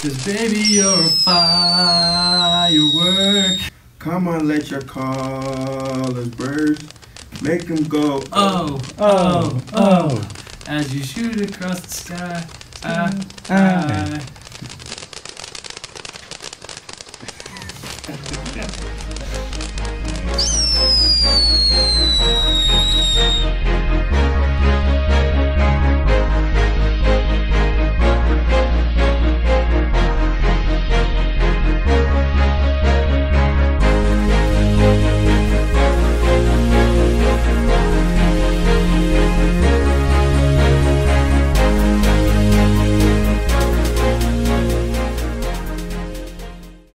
'Cause baby, you're a firework. Come on, let your colors burst. Make them go. Oh, oh, oh. As you shoot across the sky. I.